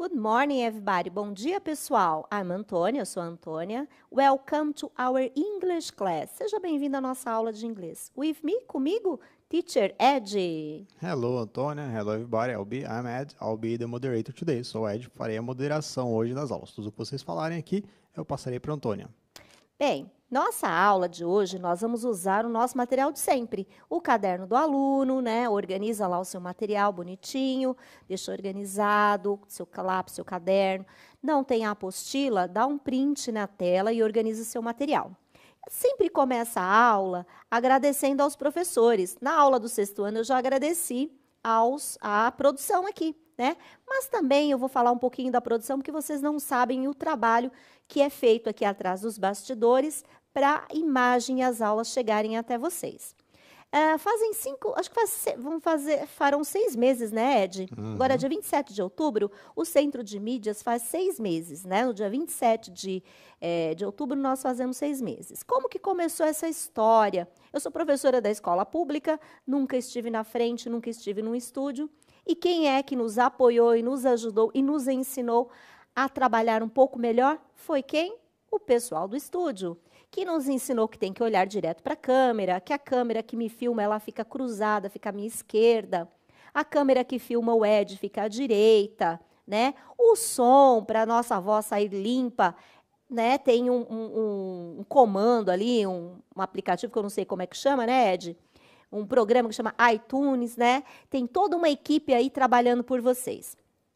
Good morning, everybody. Bom dia, pessoal. I'm Antônia, eu sou a Antônia. Welcome to our English class. Seja bem-vindo à nossa aula de inglês. With me, comigo, Teacher Ed. Hello, Antônia. Hello, everybody. I'm Ed. I'll be the moderator today. Sou Ed, farei a moderação hoje das aulas. Tudo que vocês falarem aqui, eu passarei para a Antônia. Bem, nossa aula de hoje, nós vamos usar o nosso material de sempre. O caderno do aluno, né? Organiza lá o seu material bonitinho, deixa organizado, seu lápis, seu caderno. Não tem a apostila? Dá um print na tela e organiza o seu material. Sempre começa a aula agradecendo aos professores. Na aula do 6º ano, eu já agradeci à produção aqui, né? Mas também eu vou falar um pouquinho da produção, porque vocês não sabem o trabalho que é feito aqui atrás dos bastidores para a imagem e as aulas chegarem até vocês. Fazem 5, acho que farão 6 meses, né, Ed? Agora, dia 27 de outubro, o Centro de Mídias faz 6 meses, né? No dia 27 de outubro, nós fazemos 6 meses. Como que começou essa história? Eu sou professora da escola pública, nunca estive na frente, nunca estive num estúdio. E quem é que nos apoiou e nos ajudou e nos ensinou a trabalhar um pouco melhor? Foi quem? O pessoal do estúdio, que nos ensinou que tem que olhar direto para a câmera, que a câmera que me filma, ela fica cruzada, fica à minha esquerda. A câmera que filma o Ed fica à direita, né? O som, para a nossa voz sair limpa, né? Tem um comando ali, um aplicativo que eu não sei como é que chama, né, Ed? Um programa que chama iTunes, né? Tem toda uma equipe aí trabalhando por vocês.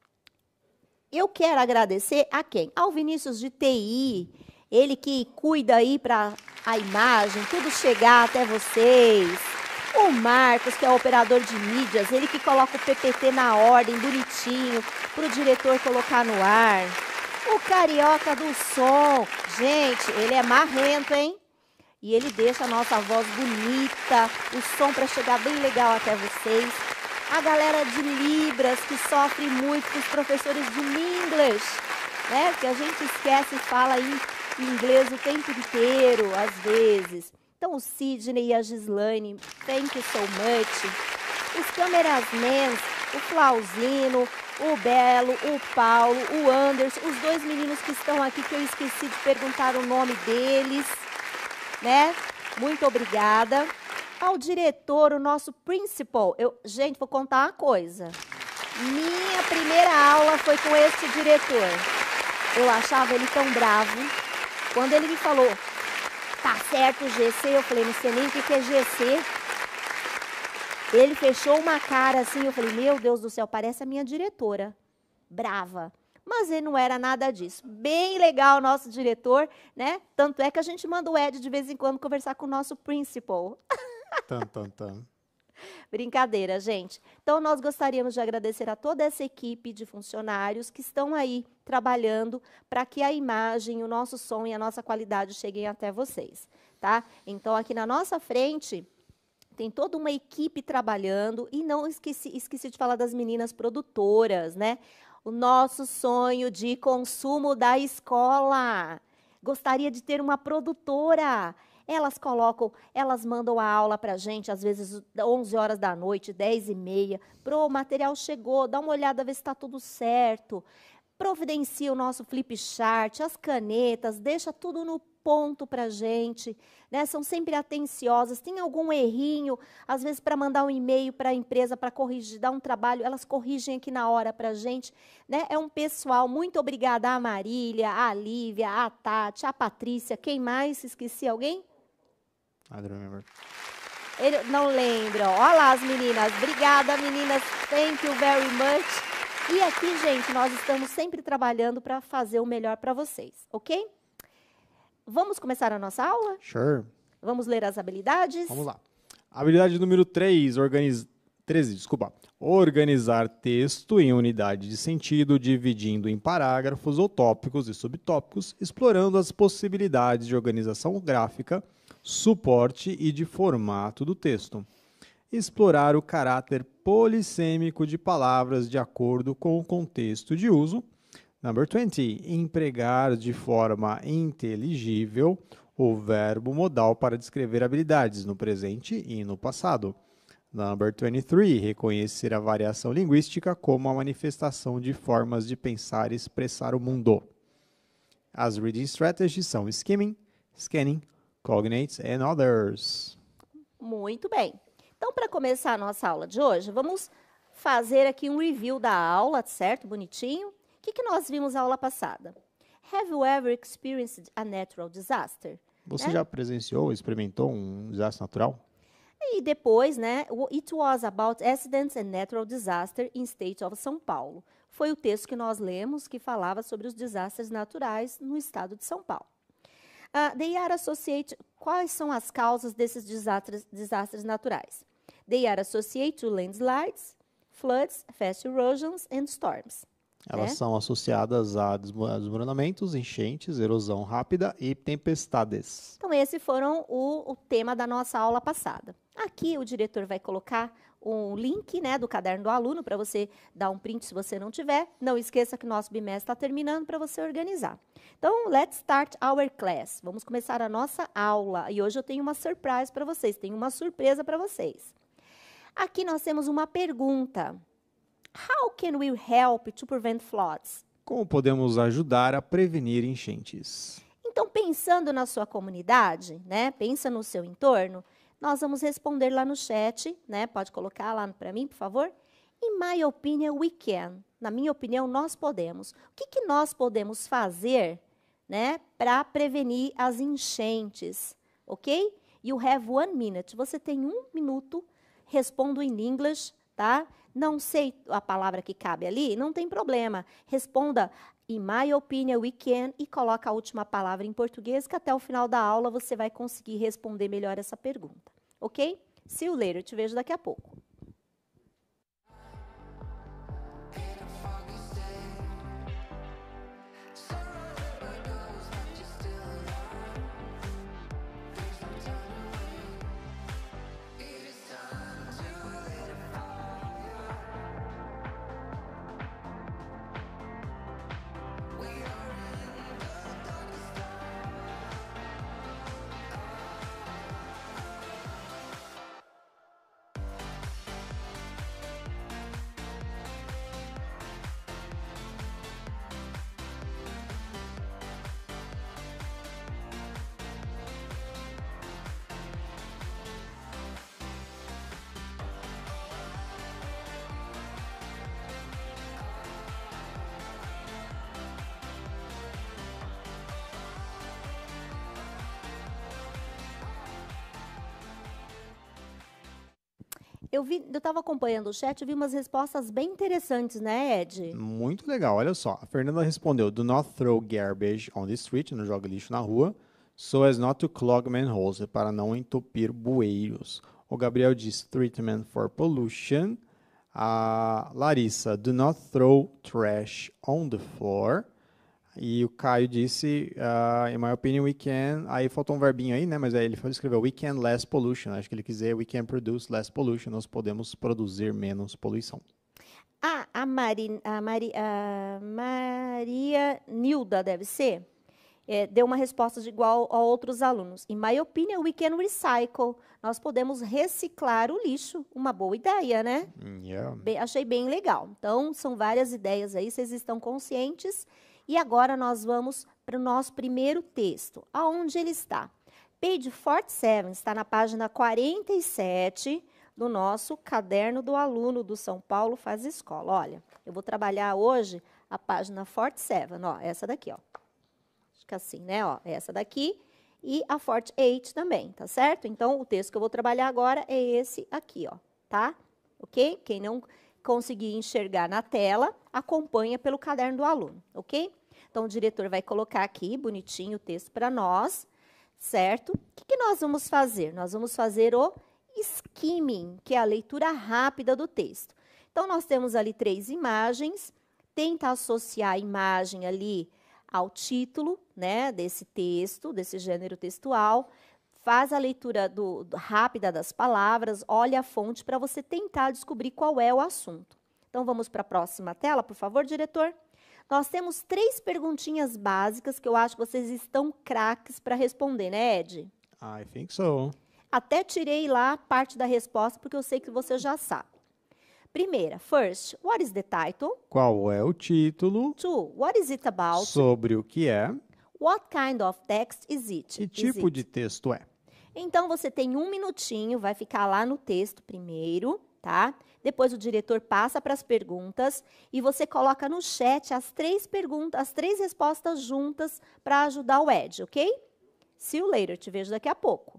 Eu quero agradecer a quem? Ao Vinícius de TI, ele que cuida aí para a imagem, tudo chegar até vocês. O Marcos, que é o operador de mídias, ele que coloca o PPT na ordem, bonitinho, para o diretor colocar no ar. O Carioca do som, gente, ele é marrento, hein? E ele deixa a nossa voz bonita, o som para chegar bem legal até vocês. A galera de Libras, que sofre muito com os professores de English, né? Que a gente esquece e fala em inglês o tempo inteiro, às vezes. Então, o Sidney e a Gislaine, thank you so much. Os cameramans, o Flauzino, o Belo, o Paulo, o Anderson, os 2 meninos que estão aqui, que eu esqueci de perguntar o nome deles, né? Muito obrigada. Ao diretor, o nosso principal. Gente, vou contar uma coisa. Minha primeira aula foi com este diretor. Eu achava ele tão bravo. Quando ele me falou, tá certo o GC, eu falei, não sei nem o que é GC. Ele fechou uma cara assim, eu falei, meu Deus do céu, parece a minha diretora. Brava. Mas ele não era nada disso. Bem legal o nosso diretor, né? Tanto é que a gente manda o Ed de vez em quando conversar com o nosso principal. Brincadeira, gente. Então, nós gostaríamos de agradecer a toda essa equipe de funcionários que estão aí trabalhando para que a imagem, o nosso som e a nossa qualidade cheguem até vocês, tá? Então, aqui na nossa frente, tem toda uma equipe trabalhando e não esqueci de falar das meninas produtoras, né? O nosso sonho de consumo da escola. Gostaria de ter uma produtora. Elas mandam a aula para a gente, às vezes 11 horas da noite, 10h30. O material chegou, dá uma olhada, ver se está tudo certo. Providencia o nosso flip chart, as canetas, deixa tudo no ponto para a gente, né? São sempre atenciosas. Tem algum errinho, às vezes para mandar um e-mail para a empresa, para corrigir, dar um trabalho, elas corrigem aqui na hora para a gente, né? É um pessoal, muito obrigada a Marília, a Lívia, a Tati, a Patrícia, quem mais? Esqueci alguém? I don't remember. Ele não lembra. Olha lá as meninas. Obrigada, meninas. Thank you very much. E aqui, gente, nós estamos sempre trabalhando para fazer o melhor para vocês, ok? Vamos começar a nossa aula? Sure. Vamos ler as habilidades? Vamos lá. Habilidade número 13, 13, desculpa. Organizar texto em unidade de sentido, dividindo em parágrafos ou tópicos e subtópicos, explorando as possibilidades de organização gráfica, suporte e de formato do texto. Explorar o caráter polissêmico de palavras de acordo com o contexto de uso. Number 20. Empregar de forma inteligível o verbo modal para descrever habilidades no presente e no passado. Number 23, reconhecer a variação linguística como a manifestação de formas de pensar e expressar o mundo. As reading strategies são skimming, scanning, cognates and others. Muito bem. Então, para começar a nossa aula de hoje, vamos fazer aqui um review da aula, certo? Bonitinho. O que nós vimos na aula passada? Have you ever experienced a natural disaster? Você já presenciou, experimentou um desastre natural? E depois, né, it was about accidents and natural disaster in state of São Paulo. Foi o texto que nós lemos que falava sobre os desastres naturais no estado de São Paulo. They are associated, quais são as causas desses desastres naturais? They are associated to landslides, floods, fast erosions and storms. Elas são associadas a desmoronamentos, enchentes, erosão rápida e tempestades. Então, esses foram o tema da nossa aula passada. Aqui, o diretor vai colocar um link, né, do caderno do aluno para você dar um print se você não tiver. Não esqueça que nosso bimestre está terminando para você organizar. Então, let's start our class. Vamos começar a nossa aula. E hoje eu tenho uma surprise para vocês, tenho uma surpresa para vocês. Aqui nós temos uma pergunta. How can we help to prevent floods? Como podemos ajudar a prevenir enchentes? Então, pensando na sua comunidade, né? Pensa no seu entorno, nós vamos responder lá no chat, né? Pode colocar lá para mim, por favor? In my opinion, we can. Na minha opinião, nós podemos. O que nós podemos fazer, né, para prevenir as enchentes, ok? You have 1 minute. Você tem 1 minuto. Respondo em inglês, tá? Não sei a palavra que cabe ali, não tem problema. Responda, in my opinion, we can, e coloca a última palavra em português, que até o final da aula você vai conseguir responder melhor essa pergunta. Ok? See you later, te vejo daqui a pouco. Eu estava acompanhando o chat, eu vi umas respostas bem interessantes, né, Ed? Muito legal, olha só. A Fernanda respondeu, do not throw garbage on the street, não joga lixo na rua, so as not to clog manholes, para não entupir bueiros. O Gabriel disse, treatment for pollution. A Larissa, do not throw trash on the floor. E o Caio disse, in my opinion, we can... Aí faltou um verbinho aí, né? Mas aí ele escreveu, we can less pollution. Acho que ele quis dizer, we can produce less pollution. Nós podemos produzir menos poluição. A Maria Nilda, deve ser, deu uma resposta igual a outros alunos. In my opinion, we can recycle. Nós podemos reciclar o lixo. Uma boa ideia, né? Yeah. Achei bem legal. Então, são várias ideias aí, vocês estão conscientes. E agora nós vamos para o nosso primeiro texto. Aonde ele está? Page 47, está na página 47 do nosso caderno do aluno do São Paulo Faz Escola. Olha, eu vou trabalhar hoje a página 47, ó, essa daqui, ó. Acho que assim, né, ó, essa daqui e a 48 também, tá certo? Então, o texto que eu vou trabalhar agora é esse aqui, ó, tá? Ok? Quem não conseguir enxergar na tela, acompanha pelo caderno do aluno, ok? Então, o diretor vai colocar aqui, bonitinho, o texto para nós, certo? O que nós vamos fazer? Nós vamos fazer o skimming, que é a leitura rápida do texto. Então, nós temos ali 3 imagens, tenta associar a imagem ali ao título, né, desse texto, desse gênero textual, faz a leitura rápida das palavras, olha a fonte para você tentar descobrir qual é o assunto. Então, vamos para a próxima tela, por favor, diretor. Nós temos 3 perguntinhas básicas que eu acho que vocês estão craques para responder, né, Ed? I think so. Até tirei lá parte da resposta, porque eu sei que você já sabe. Primeira, first, what is the title? Qual é o título? Two, what is it about? Sobre o que é? What kind of text is it? Que tipo de texto é? Então, você tem 1 minutinho, vai ficar lá no texto primeiro, tá? Depois o diretor passa para as perguntas e você coloca no chat as 3 perguntas, as 3 respostas juntas para ajudar o Ed, ok? See you later, te vejo daqui a pouco.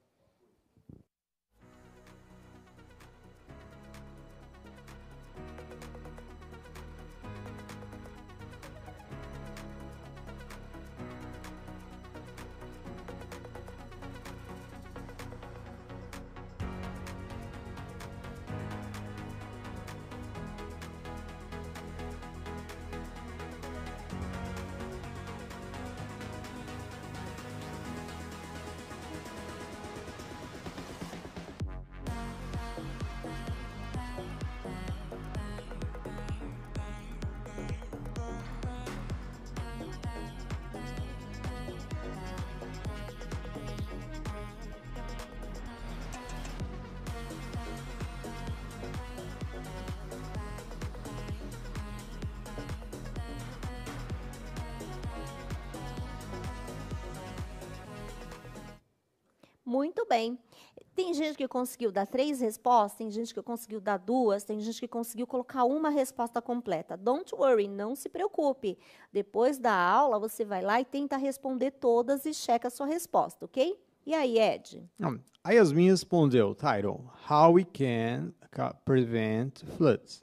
Muito bem. Tem gente que conseguiu dar 3 respostas, tem gente que conseguiu dar 2, tem gente que conseguiu colocar uma resposta completa. Don't worry, não se preocupe. Depois da aula, você vai lá e tenta responder todas e checa a sua resposta, ok? E aí, Ed? A Yasmin respondeu, title, How we can prevent floods.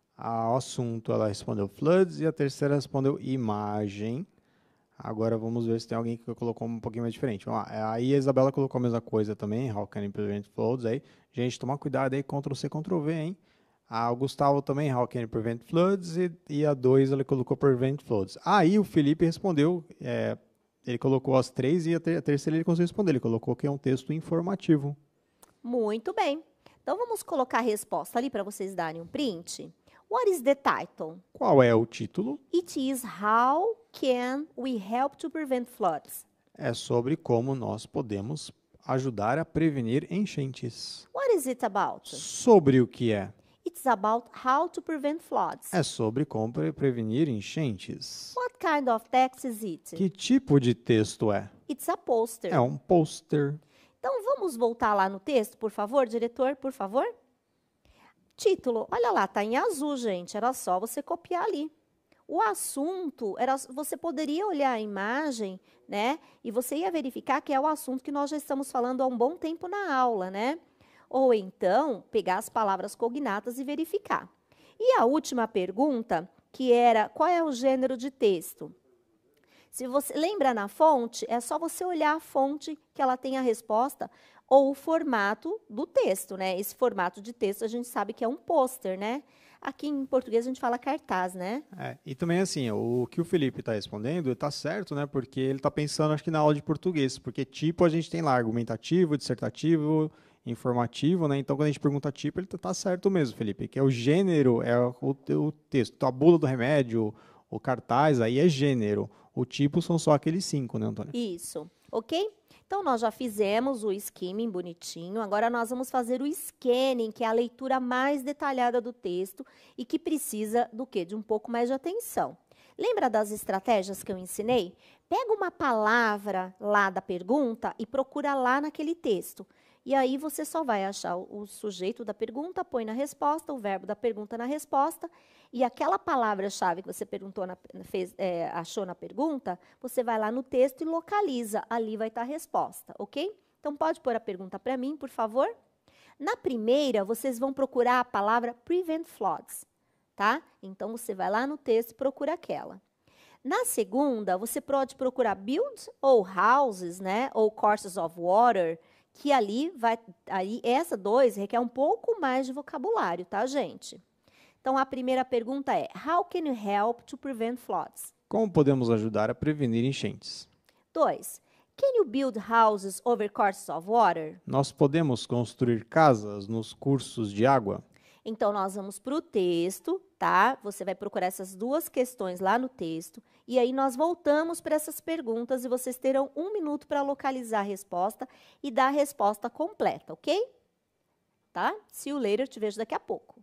O assunto, ela respondeu floods, e a terceira respondeu imagem. Agora vamos ver se tem alguém que colocou um pouquinho mais diferente. Vamos lá. Aí a Isabela colocou a mesma coisa também, How can you prevent floods. Aí, gente, tomar cuidado aí, Ctrl+C, Ctrl+V, hein? O Gustavo também, How can you prevent floods. E a 2, ele colocou prevent floods. Aí o Felipe respondeu, ele colocou as 3 e a terceira ele conseguiu responder. Ele colocou que é um texto informativo. Muito bem. Então, vamos colocar a resposta ali para vocês darem um print. What is the title? Qual é o título? It is How can we help to prevent floods? É sobre como nós podemos ajudar a prevenir enchentes. What is it about? Sobre o que é? It's about how to prevent floods. É sobre como prevenir enchentes. What kind of text is it? Que tipo de texto é? It's a poster. É um pôster. Então, vamos voltar lá no texto, por favor, diretor, por favor? Título, olha lá, tá em azul, gente, era só você copiar ali. O assunto, você poderia olhar a imagem, né, e você ia verificar que é o assunto que nós já estamos falando há um bom tempo na aula, né? Ou então, pegar as palavras cognatas e verificar. E a última pergunta, que era, qual é o gênero de texto? Se você lembra na fonte, é só você olhar a fonte que ela tem a resposta ou o formato do texto, né? Esse formato de texto a gente sabe que é um pôster, né? Aqui em português a gente fala cartaz, né? E também assim, o que o Felipe está respondendo está certo, né? Porque ele está pensando, acho que na aula de português, porque tipo a gente tem lá argumentativo, dissertativo, informativo, né? Então quando a gente pergunta tipo, ele está certo mesmo, Felipe, que é o gênero, é o texto, a bula do remédio, o cartaz, aí é gênero. O tipo são só aqueles 5, né, Antônia? Isso, ok? Então, nós já fizemos o skimming bonitinho, agora nós vamos fazer o scanning, que é a leitura mais detalhada do texto e que precisa do quê? De um pouco mais de atenção. Lembra das estratégias que eu ensinei? Pega uma palavra lá da pergunta e procura lá naquele texto. E aí você só vai achar o sujeito da pergunta, põe na resposta, o verbo da pergunta na resposta, e aquela palavra-chave que você perguntou achou na pergunta, você vai lá no texto e localiza. Ali vai estar a resposta, ok? Então, pode pôr a pergunta para mim, por favor? Na primeira, vocês vão procurar a palavra prevent floods, tá? Então, você vai lá no texto e procura aquela. Na segunda, você pode procurar build ou houses, né? Ou courses of water, que essa 2 requer um pouco mais de vocabulário, tá, gente? Então, a primeira pergunta é, how can you help to prevent floods? Como podemos ajudar a prevenir enchentes? 2, can you build houses over courses of water? Nós podemos construir casas nos cursos de água? Então, nós vamos para o texto, tá? Você vai procurar essas duas questões lá no texto. E aí, nós voltamos para essas perguntas e vocês terão 1 minuto para localizar a resposta e dar a resposta completa, ok? Tá? See you later, te vejo daqui a pouco.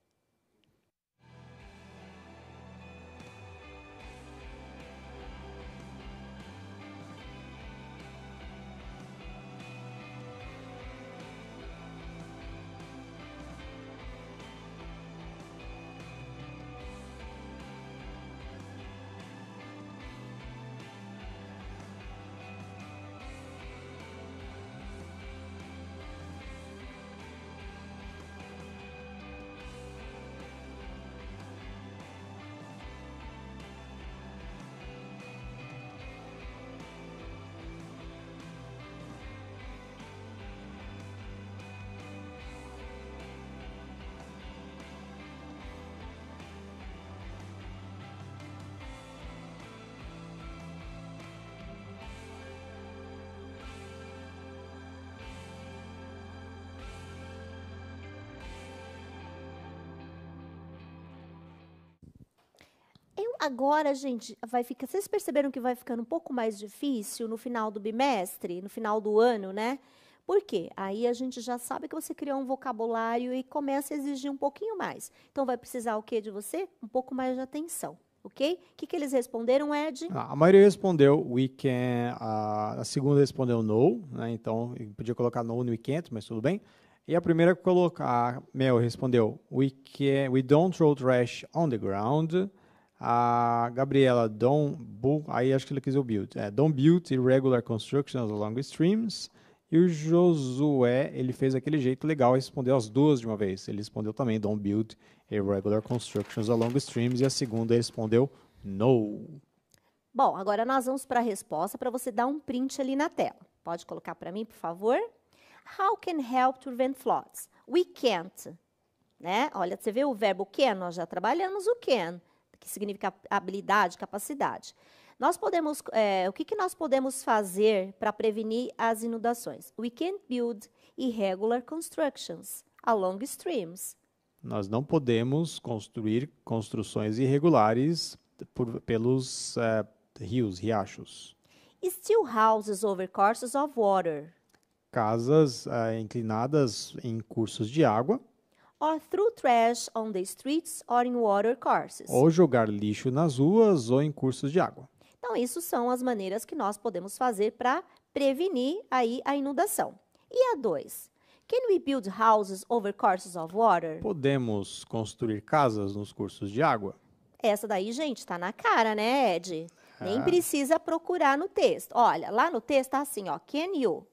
Agora, gente, vai ficar. Vocês perceberam que vai ficando um pouco mais difícil no final do bimestre, no final do ano, né? Por quê? Aí a gente já sabe que você criou um vocabulário e começa a exigir um pouquinho mais. Então, vai precisar o quê de você? Um pouco mais de atenção, ok? O que eles responderam, Ed? A maioria respondeu we can, a segunda respondeu no, né? Então, eu podia colocar no we can't, mas tudo bem. E a primeira a Mel respondeu we don't throw trash on the ground. A Gabriela, aí acho que ele quis o build. Don't build irregular constructions along streams. E o Josué, ele fez aquele jeito legal e respondeu as duas de uma vez. Ele respondeu também, don't build irregular constructions along streams. E a segunda respondeu, no. Bom, agora nós vamos para a resposta para você dar um print ali na tela. Pode colocar para mim, por favor? How can help to prevent floods? We can't. Né? Olha, você vê o verbo can? Nós já trabalhamos o can, que significa habilidade, capacidade. Nós podemos, o que nós podemos fazer para prevenir as inundações? We can't build irregular constructions along streams. Nós não podemos construir construções irregulares pelos rios, riachos. Still houses over courses of water. Casas inclinadas em cursos de água. Or throw trash on the streets or in water courses. Ou jogar lixo nas ruas ou em cursos de água. Então, isso são as maneiras que nós podemos fazer para prevenir aí a inundação. E a 2? Can we build houses over courses of water? Podemos construir casas nos cursos de água? Essa daí, gente, está na cara, né, Ed? Nem precisa procurar no texto. Olha, lá no texto está assim, ó, can you?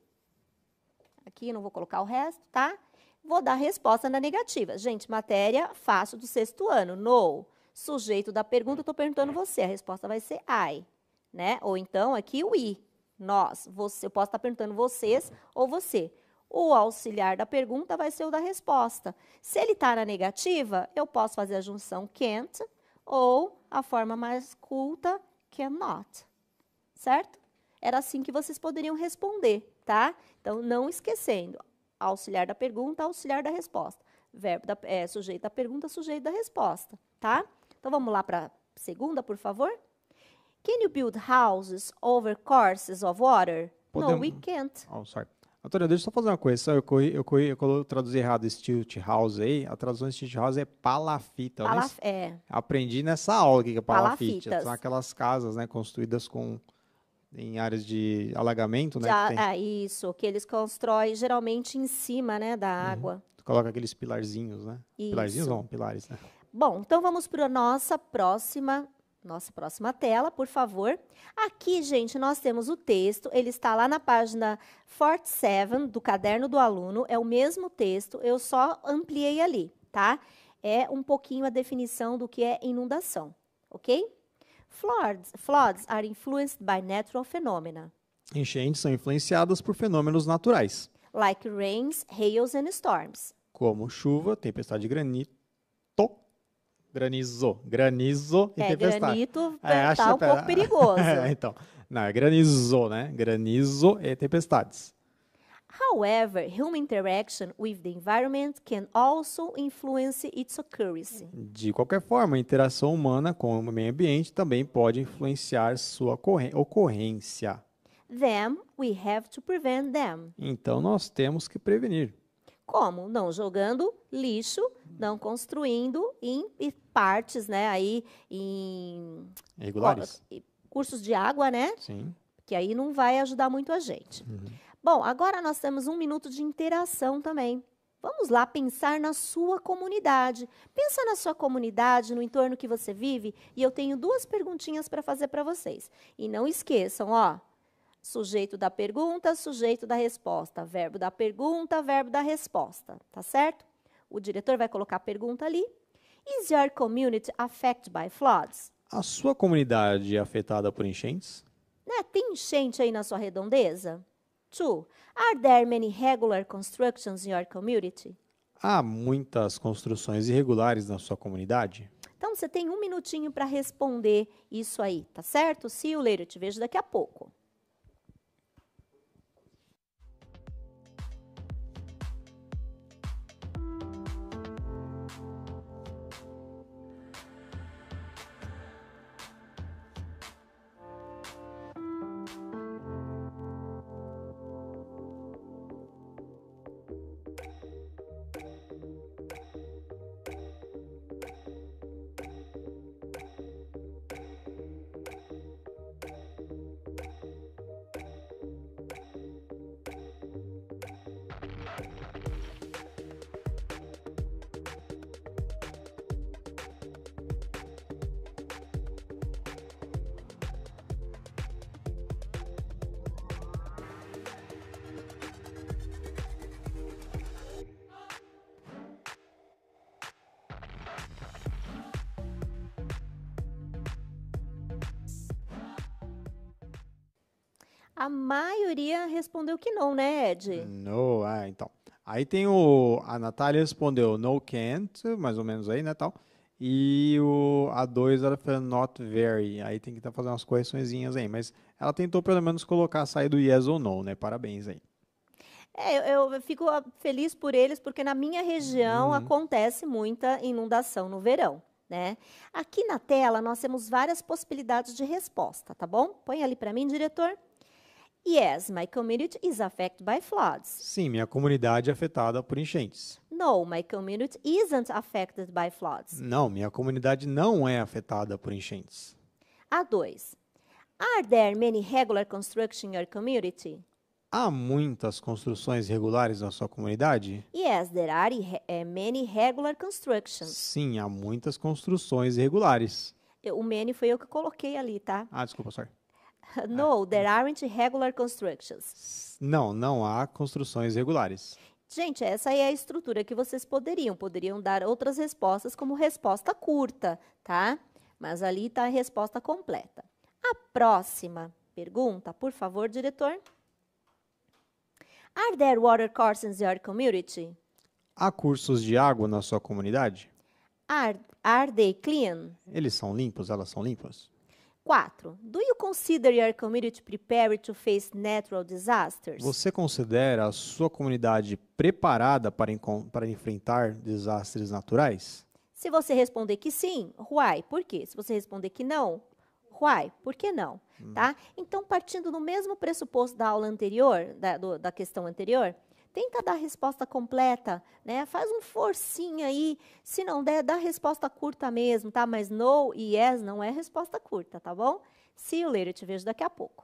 Aqui não vou colocar o resto, tá? Vou dar a resposta na negativa. Gente, matéria fácil do 6º ano. No. Sujeito da pergunta, eu estou perguntando você. A resposta vai ser I. Né? Ou então, aqui, we. Nós. Você, eu posso estar perguntando vocês ou você. O auxiliar da pergunta vai ser o da resposta. Se ele está na negativa, eu posso fazer a junção can't ou a forma mais culta, cannot. Certo? Era assim que vocês poderiam responder, tá? Então, não esquecendo. Auxiliar da pergunta, auxiliar da resposta. Verbo sujeito da pergunta, sujeito da resposta, tá? Então, vamos lá para a segunda, por favor? Can you build houses over courses of water? No, we can't. Oh, sorry. Antônia, deixa eu só fazer uma coisa. Eu traduzi errado stilt house aí. A tradução de stilt house é palafita. Aprendi nessa aula que é palafita. São aquelas casas, né, construídas em áreas de alagamento, né? Isso, que eles constroem geralmente em cima, né, da água. Tu coloca aqueles pilarzinhos, né? Isso. Pilarzinhos não, pilares, né? Bom, então vamos para a nossa próxima tela, por favor. Aqui, gente, nós temos o texto, ele está lá na página 47 do caderno do aluno, é o mesmo texto, eu só ampliei ali, tá? É um pouquinho a definição do que é inundação, ok? Floods are influenced by natural phenomena. Enchentes são influenciadas por fenômenos naturais. Like rains, hails and storms. Como chuva, tempestade de granizo e tempestade. Granito tá um pouco perigoso. Então, não, é granizo, né? Granizo e tempestades. However, human interaction with the environment can also influence its accuracy. De qualquer forma, a interação humana com o meio ambiente também pode influenciar sua ocorrência. Then, we have to prevent them. Então, nós temos que prevenir. Como? Não jogando lixo, não construindo em partes, né, aí em Irregulares? cursos de água, né? Sim. Que aí não vai ajudar muito a gente. Bom, agora nós temos 1 minuto de interação também. Vamos lá pensar na sua comunidade. Pensa na sua comunidade, no entorno que você vive, e eu tenho 2 perguntinhas para fazer para vocês. E não esqueçam, ó, sujeito da pergunta, sujeito da resposta, verbo da pergunta, verbo da resposta, tá certo? O diretor vai colocar a pergunta ali. Is your community affected by floods? A sua comunidade é afetada por enchentes? Né? Tem enchente aí na sua redondeza? 2. Are there many regular constructions in your community? Há muitas construções irregulares na sua comunidade? Então, você tem 1 minutinho para responder isso aí, tá certo? See you later, eu te vejo daqui a pouco. A maioria respondeu que não, né, Ed? No, então. Aí tem a Natália respondeu no can't, mais ou menos aí, né, tal. E a 2 ela falou not very. Aí tem que fazer umas correçõezinhas aí, mas ela tentou pelo menos colocar sair do yes ou no, né? Parabéns aí. Eu fico feliz por eles, porque na minha região acontece muita inundação no verão, né? Aqui na tela nós temos várias possibilidades de resposta, tá bom? Põe ali para mim, diretor. Yes, my community is affected by floods. Sim, minha comunidade é afetada por enchentes. No, my community isn't affected by floods. Não, minha comunidade não é afetada por enchentes. A 2. Are there many regular construction in your community? Há muitas construções regulares na sua comunidade? Yes, there are many regular constructions. Sim, há muitas construções irregulares. O many foi eu que coloquei ali, tá? Desculpa, sorry. No, there aren't regular constructions. Não há construções regulares. Gente, essa é a estrutura que vocês poderiam dar outras respostas como resposta curta, tá? Mas ali está a resposta completa. A próxima pergunta, por favor, diretor. Are there water courses in your community? Há cursos de água na sua comunidade? Are they clean? Eles são limpos? Elas são limpas? 4. Do you consider your community prepared to face natural disasters? Você considera a sua comunidade preparada para enfrentar desastres naturais? Se você responder que sim, why? Por quê? Se você responder que não, why? Por que não? Tá? Então, partindo do mesmo pressuposto da aula anterior, da questão anterior, tenta dar a resposta completa, né? Faz um forcinho aí, se não der, dá a resposta curta mesmo, tá? Mas no e yes não é resposta curta, tá bom? See you later, te vejo daqui a pouco.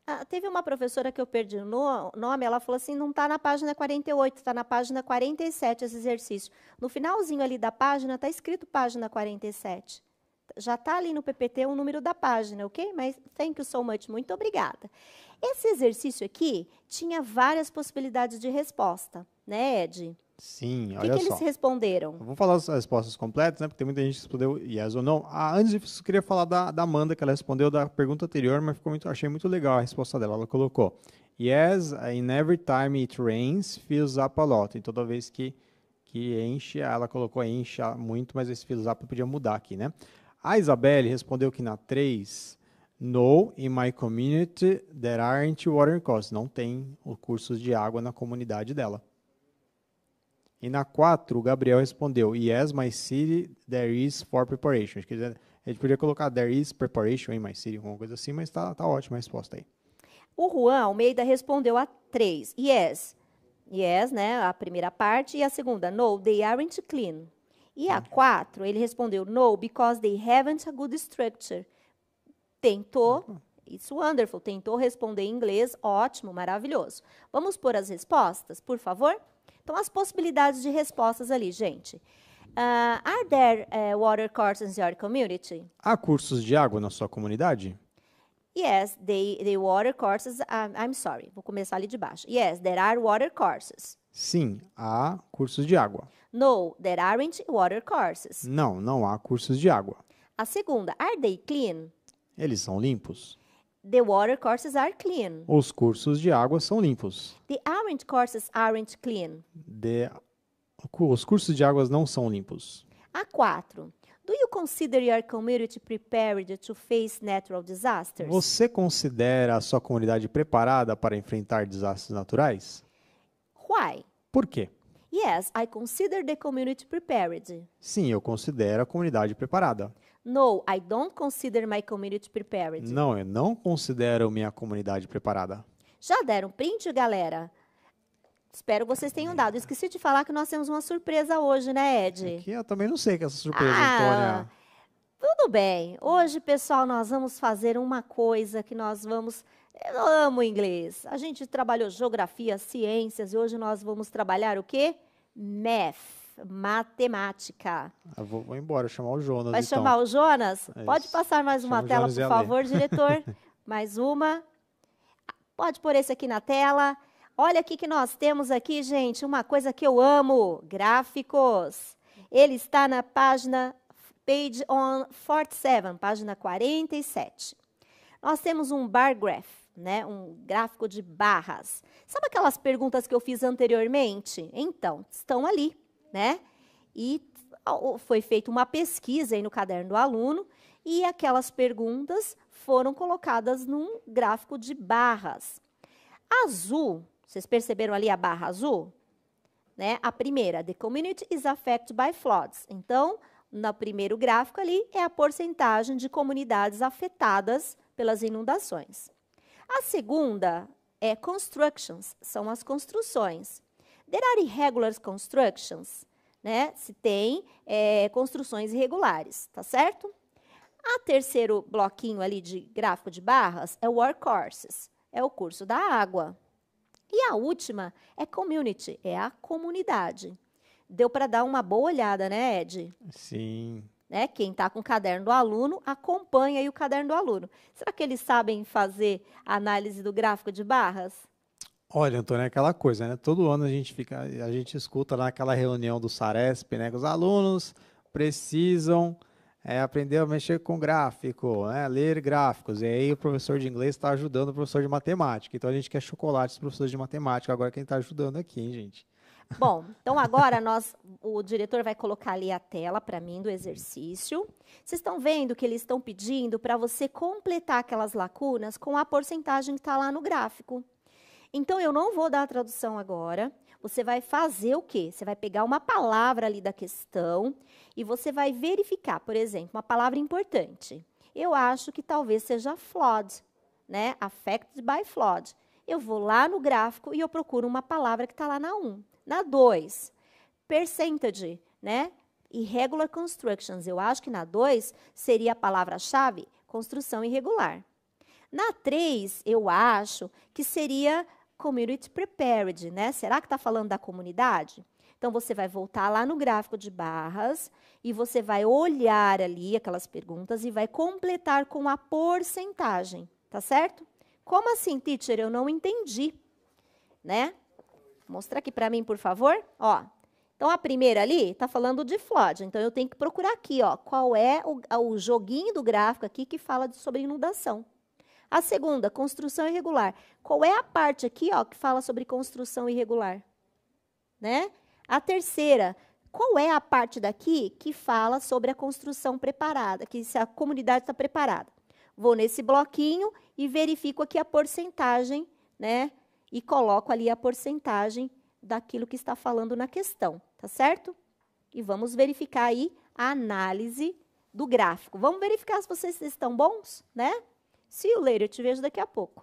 Teve uma professora que eu perdi o nome, ela falou assim, não está na página 48, está na página 47 esse exercício. No finalzinho ali da página, está escrito página 47. Já está ali no PPT o número da página, ok? Mas thank you so much, muito obrigada. Esse exercício aqui tinha várias possibilidades de resposta, né, Ed? Sim, O olha que só. eles responderam? Vamos falar as respostas completas, né? Porque tem muita gente que respondeu yes ou não. Antes disso, eu queria falar da Amanda, que ela respondeu da pergunta anterior, mas achei muito legal a resposta dela. Ela colocou, yes, in every time it rains, fills up a lot. E toda vez que enche, ela colocou enche muito, mas esse fills up podia mudar aqui, né? A Isabelle respondeu que na 3, no, in my community, there aren't water courses. Não tem cursos de água na comunidade dela. E na 4, o Gabriel respondeu, yes, my city, there is for preparation. A gente podia colocar there is preparation in my city, alguma coisa assim, mas tá ótima a resposta aí. O Juan Almeida respondeu a 3, yes. Yes, né, a primeira parte, e a segunda, no, they aren't clean. E a 4, ele respondeu, no, because they haven't a good structure. Tentou, it's wonderful, tentou responder em inglês, ótimo, maravilhoso. Vamos pôr as respostas, por favor? Então, as possibilidades de respostas ali, gente. Are there water courses in your community? Há cursos de água na sua comunidade? Yes, the water courses, I'm sorry, vou começar ali de baixo. Yes, there are water courses. Sim, há cursos de água. No, there aren't water courses. Não há cursos de água. A segunda, are they clean? Eles são limpos. The water courses are clean. Os cursos de água são limpos. The aren't courses aren't clean. Os cursos de águas não são limpos. A 4. Do you consider your community prepared to face natural disasters? Você considera a sua comunidade preparada para enfrentar desastres naturais? Why? Por quê? Yes, I consider the community prepared. Sim, eu considero a comunidade preparada. No, I don't consider my community prepared. Não, eu não considero minha comunidade preparada. Já deram print, galera? Espero que vocês tenham dado. Esqueci de falar que nós temos uma surpresa hoje, né, Ed? Aqui eu também não sei que é essa surpresa, Antônia. Tudo bem. Hoje, pessoal, nós vamos fazer uma coisa que nós vamos... Eu amo inglês. A gente trabalhou geografia, ciências, e hoje nós vamos trabalhar o quê? Math, matemática. Eu vou embora, chamar o Jonas, Vai então. chamar o Jonas? É Pode isso. passar mais uma Chama o tela, Jonas por e a favor, Lê. diretor? Mais uma. Pode pôr esse aqui na tela. Olha aqui que nós temos aqui, gente, uma coisa que eu amo, gráficos. Ele está na página, page on 47, página 47. Nós temos um bar graph, né, um gráfico de barras. Sabe aquelas perguntas que eu fiz anteriormente? Então, estão ali, né? E foi feita uma pesquisa aí no caderno do aluno e aquelas perguntas foram colocadas num gráfico de barras. Azul, vocês perceberam ali a barra azul? Né? A primeira, the community is affected by floods. Então, no primeiro gráfico ali é a porcentagem de comunidades afetadas pelas inundações. A segunda é constructions, são as construções. There are irregular constructions, né? Se tem construções irregulares, tá certo? A terceiro bloquinho ali de gráfico de barras é water courses, é o curso da água. E a última é community, é a comunidade. Deu para dar uma boa olhada, né, Ed? Sim. Né? Quem está com o caderno do aluno, acompanha aí o caderno do aluno. Será que eles sabem fazer a análise do gráfico de barras? Olha, Antônio, é aquela coisa, né? Todo ano a gente escuta naquela reunião do Saresp, né? Que os alunos precisam aprender a mexer com gráfico, né? Ler gráficos. E aí o professor de inglês está ajudando o professor de matemática. Então a gente quer chocolate dos professores de matemática. Agora quem está ajudando aqui, hein, gente? Bom, então agora o diretor vai colocar ali a tela para mim do exercício. Vocês estão vendo que eles estão pedindo para você completar aquelas lacunas com a porcentagem que está lá no gráfico. Então, eu não vou dar a tradução agora. Você vai fazer o quê? Você vai pegar uma palavra ali da questão e você vai verificar, por exemplo, uma palavra importante. Eu acho que talvez seja flood, né? Affected by flood. Eu vou lá no gráfico e eu procuro uma palavra que está lá na 1. Na 2, percentage, né? Irregular constructions. Eu acho que na 2 seria a palavra-chave construção irregular. Na 3, eu acho que seria community prepared, né? Será que está falando da comunidade? Então, você vai voltar lá no gráfico de barras e você vai olhar ali aquelas perguntas e vai completar com a porcentagem, tá certo? Como assim, teacher? Eu não entendi, né? Mostra aqui para mim, por favor. Ó, então, a primeira ali está falando de flood. Então, eu tenho que procurar aqui, ó, qual é o joguinho do gráfico aqui que fala sobre inundação. A segunda, construção irregular. Qual é a parte aqui, ó, que fala sobre construção irregular? Né? A terceira, qual é a parte daqui que fala sobre a construção preparada, que se a comunidade está preparada? Vou nesse bloquinho e verifico aqui a porcentagem, né? E coloco ali a porcentagem daquilo que está falando na questão, tá certo? E vamos verificar aí a análise do gráfico. Vamos verificar se vocês estão bons, né? See you later, eu te vejo daqui a pouco.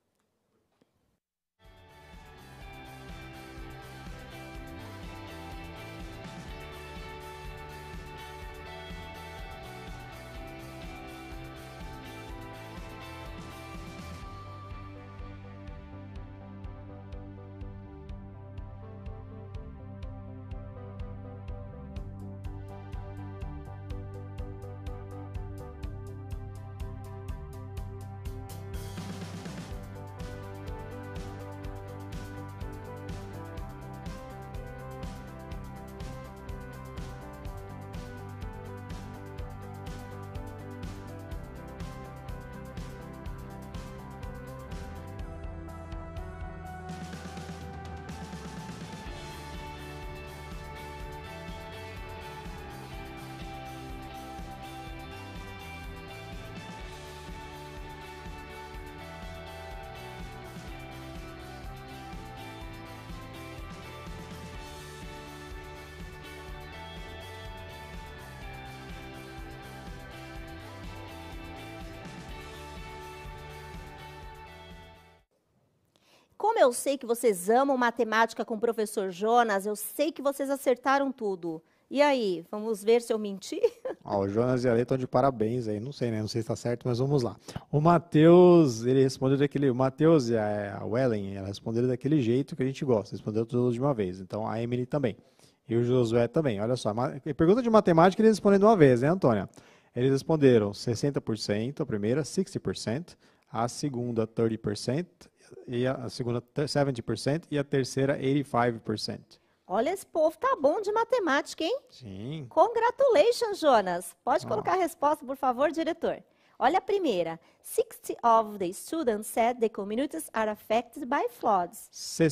Como eu sei que vocês amam matemática com o professor Jonas, eu sei que vocês acertaram tudo. E aí, vamos ver se eu menti? Ó, o Jonas e a Lê estão de parabéns aí, não sei, né? Não sei se está certo, mas vamos lá. O Matheus, ele respondeu daquele... O Matheus e a Wellen, ela responderam daquele jeito que a gente gosta, respondeu todos de uma vez. Então, a Emily também. E o Josué também. Olha só, pergunta de matemática eles respondem de uma vez, né, Antônia? Eles responderam 60%, a primeira, 60%, a segunda, 30%, e a segunda 70% e a terceira 85%. Olha, esse povo tá bom de matemática, hein? Sim. Congratulations, Jonas. Pode colocar a resposta, por favor, diretor. Olha a primeira. 60% of the students said the communities are affected by floods.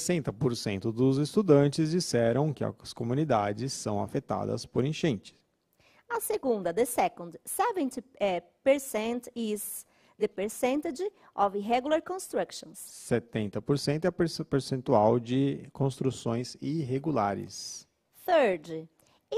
60% dos estudantes disseram que as comunidades são afetadas por enchentes. A segunda, the second, 70% is the percentage of irregular constructions. 70% é o percentual de construções irregulares. Third,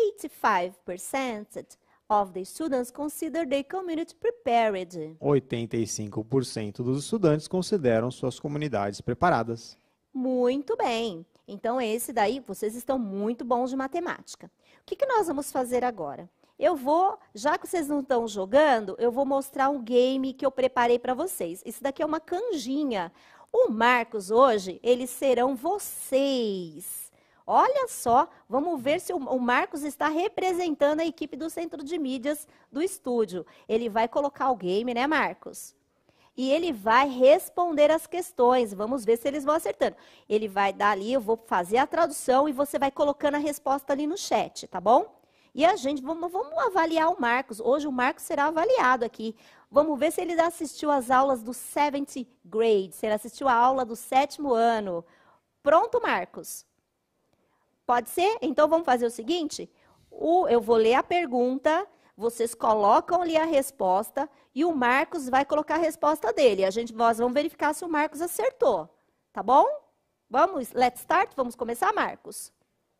85% of the students consider the community prepared. 85% dos estudantes consideram suas comunidades preparadas. Muito bem. Então, esse daí, vocês estão muito bons de matemática. O que nós vamos fazer agora? Eu vou, já que vocês não estão jogando, eu vou mostrar um game que eu preparei para vocês. Isso daqui é uma canjinha. O Marcos, hoje, eles serão vocês. Olha só, vamos ver se o Marcos está representando a equipe do Centro de Mídias do estúdio. Ele vai colocar o game, né, Marcos? E ele vai responder as questões. Vamos ver se eles vão acertando. Ele vai dar ali, eu vou fazer a tradução e você vai colocando a resposta ali no chat, tá bom? E a gente, vamos avaliar o Marcos. Hoje o Marcos será avaliado aqui. Vamos ver se ele assistiu às aulas do 7th grade, se ele assistiu a aula do 7º ano. Pronto, Marcos? Pode ser? Então vamos fazer o seguinte, eu vou ler a pergunta, vocês colocam ali a resposta e o Marcos vai colocar a resposta dele. Nós vamos verificar se o Marcos acertou, tá bom? Vamos, let's start, vamos começar, Marcos.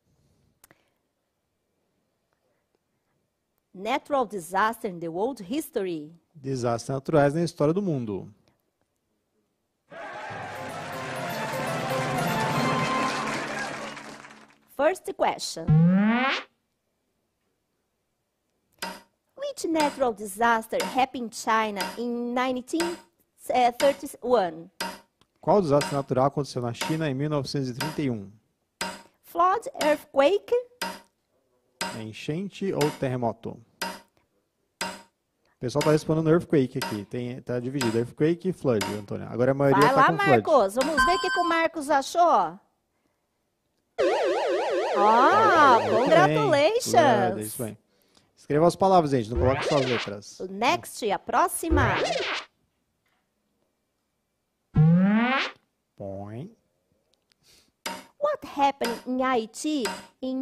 Natural disaster in the world history. Desastres naturais na história do mundo. First question. Which natural disaster happened in China in 19 31. Qual desastre natural aconteceu na China em 1931? Flood, earthquake. Enchente ou terremoto? O pessoal tá respondendo earthquake aqui. Tá dividido, earthquake e flood, Antônia. Agora a maioria Vai tá lá, com flood. Marcos. Vamos ver o que o Marcos achou. Ó, Muito bem. congratulations. Flood, isso bem. Escreva as palavras, gente. Não coloque só as letras. Next, a próxima. Põe. What happened in Haiti in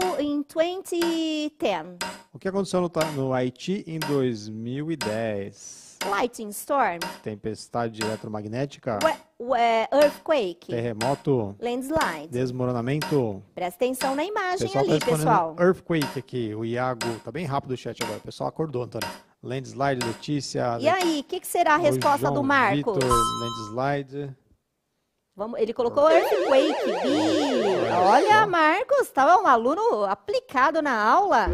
2010? O que aconteceu no Haiti em 2010? Lightning storm, Tempestade eletromagnética? earthquake, Terremoto? landslide. Desmoronamento? Presta atenção na O imagem pessoal tá ali, respondendo pessoal. earthquake aqui. O Iago tá bem rápido o chat agora. O pessoal acordou, Antônio. Landslide, Letícia. E aí, o que será a resposta João do Marcos? Vitor, landslide. Ele colocou earthquake, Bi. Olha, Marcos, estava um aluno aplicado na aula.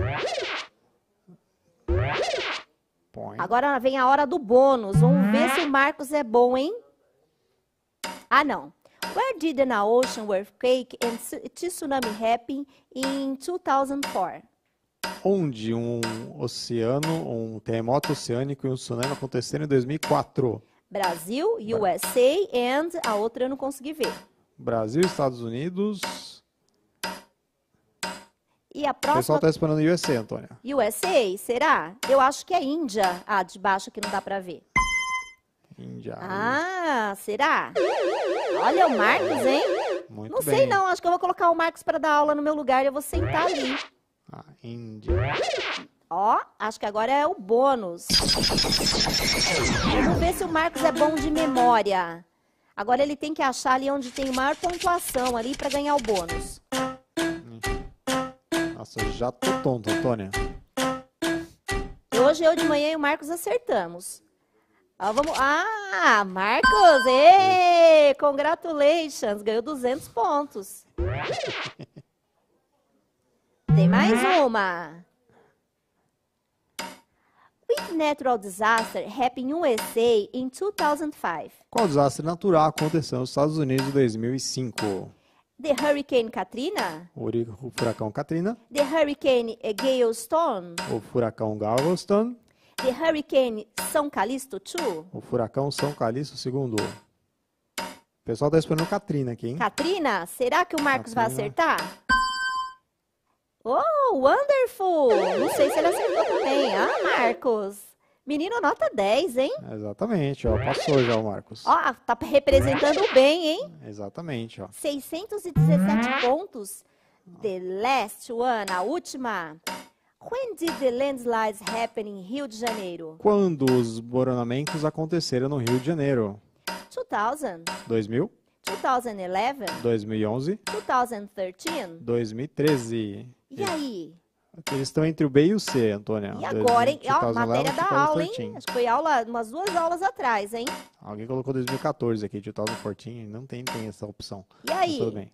Põe. Agora vem a hora do bônus. Vamos ver se o Marcos é bom, hein? Ah, não. Where did an ocean earthquake and tsunami happen in 2004? Onde um terremoto oceânico e um tsunami aconteceram em 2004? Brasil, USA and a outra eu não consegui ver. Brasil, Estados Unidos. E a O pessoal próxima, está respondendo USA, Antônia. USA, será? Eu acho que é Índia. Ah, de baixo que não dá pra ver. Índia. Ah, será? Olha o Marcos, hein? Muito Não bem. sei não, acho que eu vou colocar o Marcos para dar aula no meu lugar e eu vou sentar ali. Ah, Índia. Ó, acho que agora é o bônus. Vamos ver se o Marcos é bom de memória. Agora ele tem que achar ali onde tem maior pontuação ali para ganhar o bônus. Nossa, eu já tô tonto, Antônia. E hoje eu de manhã e o Marcos acertamos. Ó, vamos... Ah, Marcos! Ê, congratulations! Ganhou 200 pontos. Tem mais uma. Which natural disaster happened in USA in 2005? Qual desastre natural aconteceu nos Estados Unidos em 2005? The Hurricane Katrina? O furacão Katrina, The Hurricane Galveston? o furacão Galveston, The Hurricane São Calixto II? o furacão São Calixto II. O pessoal está esperando Katrina aqui, hein? Katrina? Será que o Marcos vai Katrina. acertar? Oh, wonderful! Não sei se ele acertou também. Ah, Marcos. Menino nota 10, hein? Exatamente, ó. Passou já o Marcos. Ó, tá representando bem, hein? Exatamente, ó. 617 pontos. The last one, a última. When did the landslides happen in Rio de Janeiro? Quando os desmoronamentos aconteceram no Rio de Janeiro? 2000, 2000, 2011, 2011, 2013. 2013. E aí? Eles estão entre o B e o C, Antônia. E agora, hein? Ó, 2011, matéria da aula, hein? 2013. Acho que foi aula, umas 2 aulas atrás, hein? Alguém colocou 2014 aqui, 2014. Não tem essa opção. E aí? Mas tudo bem.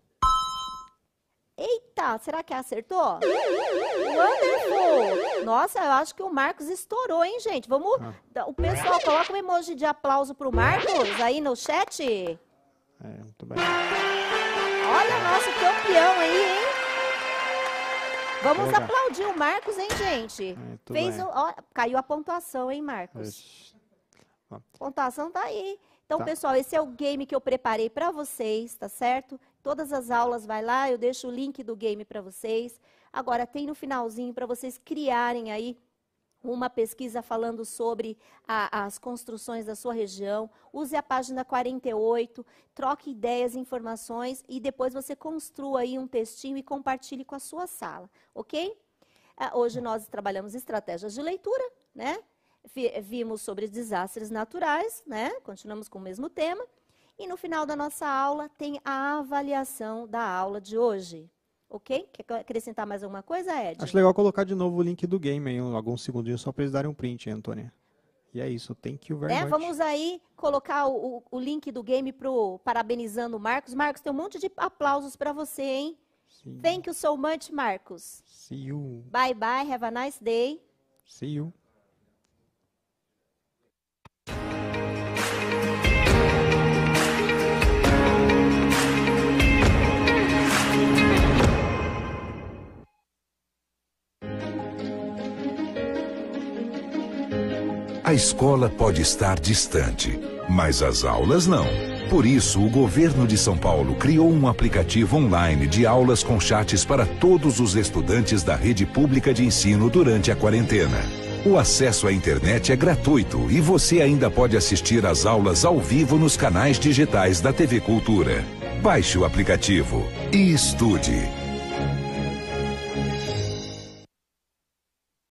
Eita, será que acertou? Wonderful! Nossa, eu acho que o Marcos estourou, hein, gente? Vamos. O pessoal, coloca um emoji de aplauso pro Marcos aí no chat. Muito bem. Olha o nosso campeão aí, hein? Vamos Legal. aplaudir o Marcos, hein, gente? Muito Fez bem. ó, caiu a pontuação, hein, Marcos? Ixi. A pontuação tá aí. Então, Tá. pessoal, esse é o game que eu preparei para vocês, tá certo? Todas as aulas vai lá, eu deixo o link do game para vocês. Agora tem no finalzinho para vocês criarem aí uma pesquisa falando sobre as construções da sua região. Use a página 48, troque ideias, informações e depois você construa aí um textinho e compartilhe com a sua sala, ok? Hoje nós trabalhamos estratégias de leitura, né? Vimos sobre desastres naturais, né? Continuamos com o mesmo tema. E no final da nossa aula tem a avaliação da aula de hoje. Ok? Quer acrescentar mais alguma coisa, Ed? Acho legal colocar de novo o link do game aí, alguns segundinhos só para eles darem um print, hein, Antônia. E é isso, thank you very much. Vamos aí colocar o link do game pro parabenizando o Marcos. Marcos, tem um monte de aplausos para você, hein? Sim. Thank you so much, Marcos. See you. Bye, bye. Have a nice day. See you. A escola pode estar distante, mas as aulas não. Por isso, o governo de São Paulo criou um aplicativo online de aulas com chats para todos os estudantes da rede pública de ensino durante a quarentena. O acesso à internet é gratuito e você ainda pode assistir às aulas ao vivo nos canais digitais da TV Cultura. Baixe o aplicativo e estude.